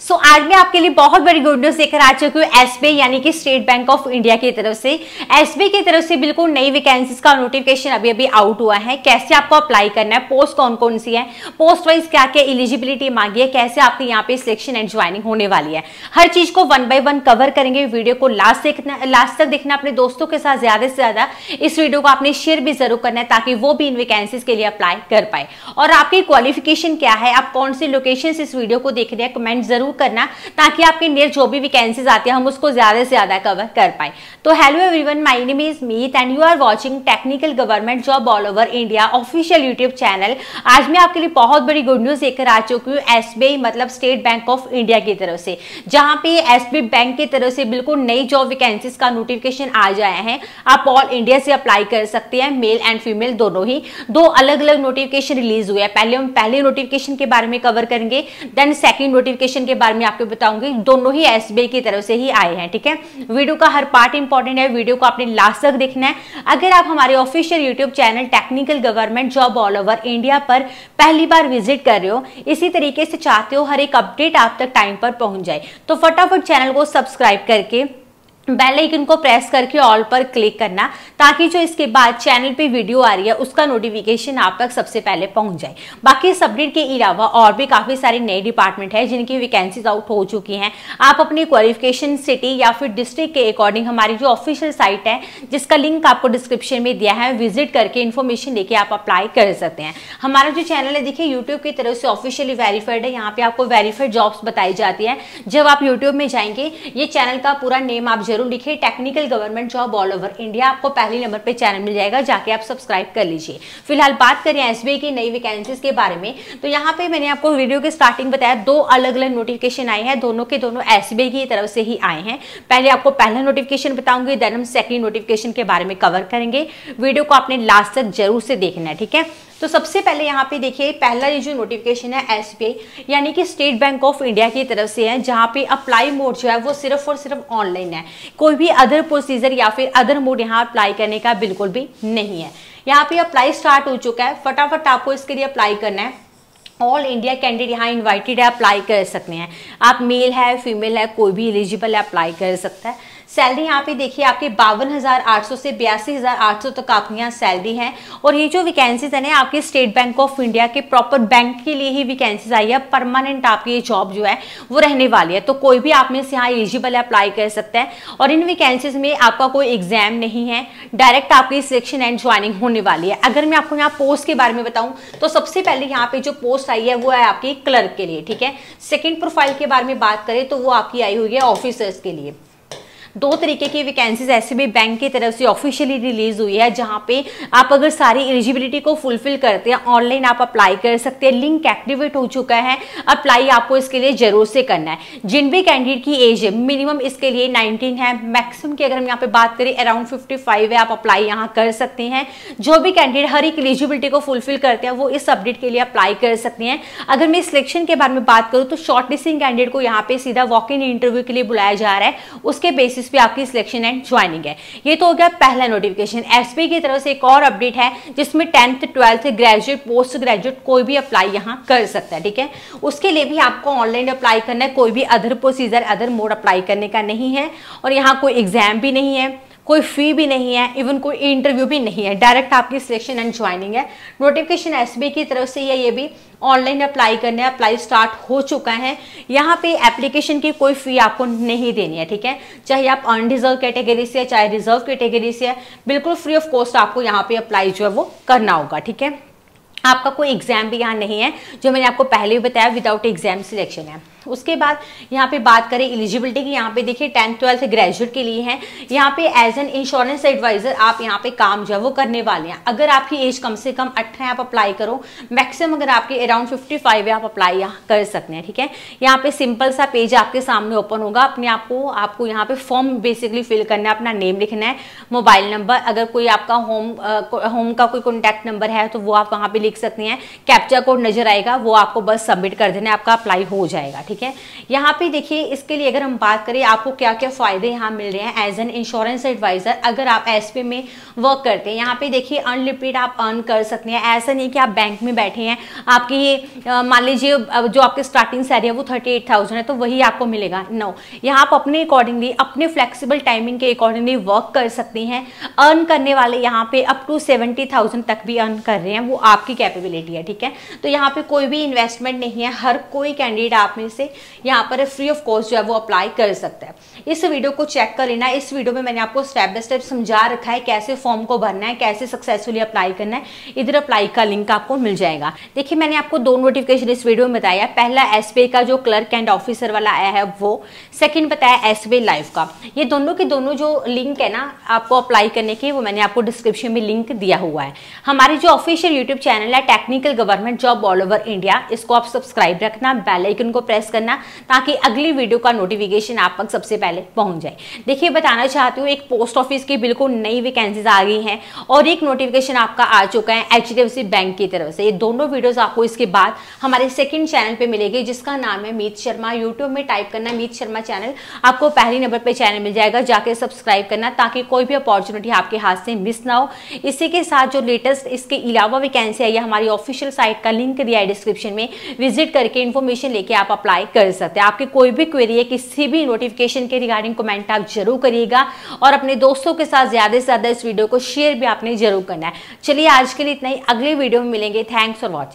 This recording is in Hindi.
आज मैं आपके लिए बहुत बड़ी गुड न्यूज लेकर आ चुकी हूँ एसबीआई यानी कि स्टेट बैंक ऑफ इंडिया की तरफ से। एसबीआई की तरफ से बिल्कुल नई वैकेंसीज का नोटिफिकेशन अभी आउट हुआ है। कैसे आपको अप्लाई करना है, पोस्ट कौन कौन सी है, पोस्ट वाइज क्या क्या एलिजिबिलिटी मांगी है, कैसे आपके यहाँ पे सिलेक्शन एंड ज्वाइनिंग होने वाली है, हर चीज को 1 बाय 1 कवर करेंगे। वीडियो को लास्ट तक देखना, अपने दोस्तों के साथ ज्यादा से ज्यादा इस वीडियो को आपने शेयर भी जरूर करना है ताकि वो भी इन वैकेंसीज के लिए अप्लाई कर पाए। और आपकी क्वालिफिकेशन क्या है, आप कौन सी लोकेशन से इस वीडियो को देख रहे हैं, कमेंट जरूर करना ताकि आपके नियर जो भी वैकेंसीज आती है हम उसको ज्यादा से ज्यादा कवर कर पाए। तो hello everyone, my name is Meet and you are watching technical government job all over India official YouTube channel. आज मैं आपके लिए बहुत बड़ी गुड न्यूज लेकर आ चुकी हूँ एसबीआई मतलब स्टेट बैंक ऑफ इंडिया की तरफ से, जहां पे एसबीआई बैंक की तरफ से बिल्कुल नई जॉब वैकेंसीज का नोटिफिकेशन आ जाया है। आप ऑल इंडिया से अप्लाई कर सकते हैं, मेल एंड फीमेल दोनों ही। 2 अलग अलग नोटिफिकेशन रिलीज हुए हैं। पहले हम पहले नोटिफिकेशन के बारे में कवर करेंगे, देन सेकंड नोटिफिकेशन के बारे में आपको बताऊंगी। दोनों ही एसबीआई की तरफ से ही आए हैं, ठीक है। वीडियो का हर पार्ट इंपॉर्टेंट है, वीडियो को आपने लास्ट तक देखना है। अगर आप हमारे official YouTube channel technical government job all over India पर पहली बार विजिट कर रहे हो, इसी तरीके से चाहते हो हर एक अपडेट आप तक टाइम पर पहुंच जाए, तो फटाफट चैनल को सब्सक्राइब करके बेल आइकन को प्रेस करके ऑल पर क्लिक करना ताकि जो इसके बाद चैनल पे वीडियो आ रही है उसका नोटिफिकेशन आप तक सबसे पहले पहुंच जाए। बाकी इस अपडेट के अलावा और भी काफी सारे नए डिपार्टमेंट है जिनकी वैकेंसीज आउट हो चुकी हैं। आप अपनी क्वालिफिकेशन सिटी या फिर डिस्ट्रिक्ट के अकॉर्डिंग हमारी जो ऑफिशियल साइट है जिसका लिंक आपको डिस्क्रिप्शन में दिया है, विजिट करके इन्फॉर्मेशन लेके आप अप्लाई कर सकते हैं। हमारा जो चैनल है देखिए यूट्यूब की तरफ से ऑफिशियली वेरीफाइड है। यहाँ पे आपको वेरीफाइड जॉब्स बताई जाती है। जब आप यूट्यूब में जाएंगे, ये चैनल का पूरा नेम आप जरूर लिखिए, technical government job all over India. आपको पहले नंबर पे चैनल मिल जाएगा, जाके आप सब्सक्राइब कर लीजिए। फिलहाल बात करें एसबीआई की नई वैकेंसीज के बारे में, तो यहाँ पे मैंने आपको वीडियो के स्टार्टिंग बताया 2 अलग अलग नोटिफिकेशन आए हैं, दोनों के दोनों एसबीआई की तरफ से ही आए हैं। पहले आपको पहला नोटिफिकेशन बताऊंगी, देन हम सेकंड नोटिफिकेशन के बारे में कवर करेंगे। वीडियो को आपने लास्ट तक जरूर से देखना है, ठीक है। तो सबसे पहले यहाँ पे देखिए पहला ये जो नोटिफिकेशन है एसबीआई यानी कि स्टेट बैंक ऑफ इंडिया की तरफ से है, जहाँ पे अप्लाई मोड जो है वो सिर्फ और सिर्फ ऑनलाइन है। कोई भी अदर प्रोसीजर या फिर अदर मोड यहाँ अप्लाई करने का बिल्कुल भी नहीं है। यहाँ पे अप्लाई स्टार्ट हो चुका है, फटाफट आपको इसके लिए अप्लाई करना है। ऑल इंडिया कैंडिडेट यहाँ इन्वाइटेड है, अप्लाई कर सकते हैं। आप मेल है फीमेल है कोई भी एलिजिबल है, अप्लाई कर सकता है। सैलरी यहाँ पे देखिए आपके 52,800 से 82,800 तक आपके यहाँ सैलरी है। और ये जो वैकेंसीज है ना आपके स्टेट बैंक ऑफ इंडिया के प्रॉपर बैंक के लिए ही वैकेंसीज आई है। परमानेंट आपकी ये जॉब जो है वो रहने वाली है, तो कोई भी आप में से यहाँ एलिजिबल है, अप्लाई कर सकता है। और इन वैकेंसीज में आपका कोई एग्जाम नहीं है, डायरेक्ट आपकी सिलेक्शन एंड ज्वाइनिंग होने वाली है। अगर मैं आपको यहाँ पोस्ट के बारे में बताऊँ तो सबसे पहले यहाँ पे जो पोस्ट आई है वो है आपकी क्लर्क के लिए, ठीक है। सेकेंड प्रोफाइल के बारे में बात करें तो वो आपकी आई हुई है ऑफिसर्स के लिए। 2 तरीके की वैकेंसीज एसबीआई बैंक की तरफ से ऑफिशियली रिलीज हुई है, जहां पे आप अगर सारी एलिजिबिलिटी को फुलफिल करते हैं ऑनलाइन आप अप्लाई कर सकते हैं। लिंक एक्टिवेट हो चुका है, अप्लाई आपको इसके लिए जरूर से करना है। जिन भी कैंडिडेट की एज है मिनिमम इसके लिए 19 है, मैक्सिमम की अगर हम यहाँ पे बात करें अराउंड 55 है, आप अप्लाई यहाँ कर सकते हैं। जो भी कैंडिडेट हर एक एलिजिबिलिटी को फुलफिल करते हैं वो इस अपडेट के लिए अप्लाई कर सकते हैं। अगर मैं सिलेक्शन के बारे में बात करूँ तो शॉर्टलिस्टिंग कैंडिडेट को यहाँ पे सीधा वॉक इन इंटरव्यू के लिए बुलाया जा रहा है, उसके बेसिस पे आपकी सिलेक्शन एंड ज्वाइनिंग है। ये तो हो गया पहला नोटिफिकेशन। एसबीआई की तरफ से एक और अपडेट है जिसमें 10th 12th graduate post graduate कोई भी अप्लाई यहां कर सकता है, ठीक है। उसके लिए भी आपको ऑनलाइन अप्लाई करना है, कोई भी other procedure other mode apply करने का नहीं है। और यहाँ कोई एग्जाम भी नहीं है, कोई फी भी नहीं है, इवन कोई इंटरव्यू भी नहीं है, डायरेक्ट आपकी सिलेक्शन एंड ज्वाइनिंग है। नोटिफिकेशन एसबीआई की तरफ से ये भी ऑनलाइन अप्लाई करने, अप्लाई स्टार्ट हो चुका है। यहाँ पे एप्लीकेशन की कोई फी आपको नहीं देनी है, ठीक है। चाहे आप अनरिजर्व कैटेगरी से चाहे रिजर्व कैटेगरी से, बिल्कुल फ्री ऑफ कॉस्ट आपको यहाँ पे अप्लाई जो है वो करना होगा, ठीक है। आपका कोई एग्जाम भी यहाँ नहीं है, जो मैंने आपको पहले भी बताया विदाउट एग्जाम सिलेक्शन है। उसके बाद यहाँ पे बात करें एलिजिबिलिटी की, यहाँ पे देखिए 10th 12th ग्रेजुएट के लिए है। यहाँ पे एज एन इंश्योरेंस एडवाइजर आप यहाँ पे काम जो है वो करने वाले हैं। अगर आपकी एज कम से कम 18 है आप अप्लाई करो, मैक्सिमम अगर आपके अराउंड 55 है आप अप्लाई यहाँ कर सकते हैं, ठीक है। यहाँ पे सिंपल सा पेज आपके सामने ओपन होगा, अपने आपको यहाँ पे फॉर्म बेसिकली फिल करना है, अपना नेम लिखना है, मोबाइल नंबर, अगर कोई आपका होम का कोई कॉन्टैक्ट नंबर है तो वो आप वहाँ पे लिख सकते हैं। कैप्चा कोड नजर आएगा, वो आपको बस सबमिट कर देना है, आपका अप्लाई हो जाएगा, ठीक है। यहाँ पे देखिए इसके लिए अगर हम बात करें आपको क्या क्या फायदे यहाँ मिल रहे हैं एज एन इंश्योरेंस एडवाइजर अगर आप एसबीआई में वर्क करते हैं। यहाँ पे देखिए अनलिमिटेड आप अर्न कर सकते हैं। ऐसा नहीं कि आप बैंक में बैठे हैं, आपकी मान लीजिए जो आपकी स्टार्टिंग सैलरी है वो 38,000 है तो वही आपको मिलेगा। नो, यहाँ आप अपने अकॉर्डिंगली अपने फ्लेक्सिबल टाइमिंग के अकॉर्डिंगली वर्क कर सकती हैं। अर्न करने वाले यहाँ पे अप टू 70,000 तक भी अर्न कर रहे हैं, वो आपकी कैपेबिलिटी है, ठीक है। तो यहाँ पे कोई भी इन्वेस्टमेंट नहीं है, हर कोई कैंडिडेट आप में से यहाँ पर फ्री ऑफ कॉस्ट जो है वो अप्लाई कर सकता है। इस वीडियो को चेक कर लेना। इस वीडियो में मैंने आपको स्टेप बाय स्टेप समझा रखा है कैसे फॉर्म को भरना है, कैसे सक्सेसफुली अप्लाई करना है। इधर अप्लाई का लिंक आपको मिल जाएगा। देखिए मैंने आपको दो नोटिफिकेशन इस वीडियो में बताया। पहला एसबीआई का जो क्लर्क एंड ऑफिसर वाला आया है वो, सेकंड बताया एसबीआई लाइव का। ये दोनों के दोनों जो लिंक है ना आपको अप्लाई करने के, वो मैंने आपको डिस्क्रिप्शन में लिंक दिया हुआ है। हमारी जो ऑफिशियल यूट्यूब चैनल है technical government job all over India, इसको आप सब्सक्राइब रखना, बेल आइकन को प्रेस करना ताकि अगली वीडियो का नोटिफिकेशन आप तक सबसे पहले पहुंच जाए। देखिए बताना चाहती हूँ एक पोस्ट ऑफिस की बिल्कुल नई वैकेंसीज आ गई हैं और एक नोटिफिकेशन आपका आ चुका है एचडीएफसी बैंक की तरफ से। ये दोनों वीडियोस आपको इसके बाद हमारे सेकंड चैनल पे मिलेगी जिसका नाम है मीत शर्मा। यूट्यूब में टाइप करना मीत शर्मा चैनल, आपको पहली नंबर पे चैनल मिल जाएगा, जाके सब्सक्राइब करना ताकि कोई भी अपॉर्चुनिटी आपके हाथ से मिस ना हो। इसी के साथ जो लेटेस्ट इसके अलावा वैकेंसी है, हमारी ऑफिशियल साइट का लिंक दिया है डिस्क्रिप्शन में, विजिट करके इन्फॉर्मेशन लेके आप अप्लाई कर सकते हैं। आपकी कोई भी क्वेरी है किसी भी नोटिफिकेशन के रिगार्डिंग कमेंट आप जरूर करिएगा और अपने दोस्तों के साथ ज्यादा से ज्यादा इस वीडियो को शेयर भी आपने जरूर करना है। चलिए आज के लिए इतना ही, अगले वीडियो में मिलेंगे। Thanks for watching.